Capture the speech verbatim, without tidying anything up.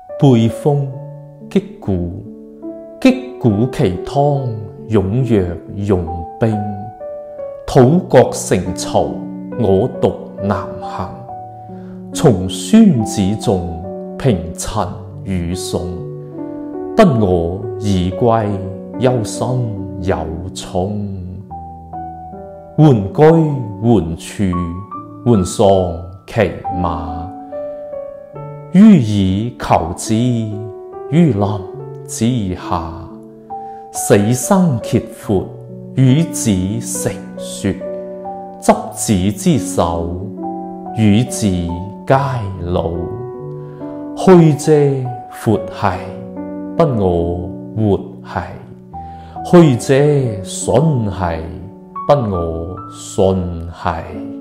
背風擊鼓，擊鼓其湯，踴躍用兵。土國成曹，我獨南行。從孫子仲，平陳與宋。得我已歸，憂心有忡。緩居緩處，緩喪其馬。予以求之，于林之下。死生契闊，與子成說。執子之手，與子偕老。虛嗟闊兮，不我活兮；虛嗟損兮，不我信兮。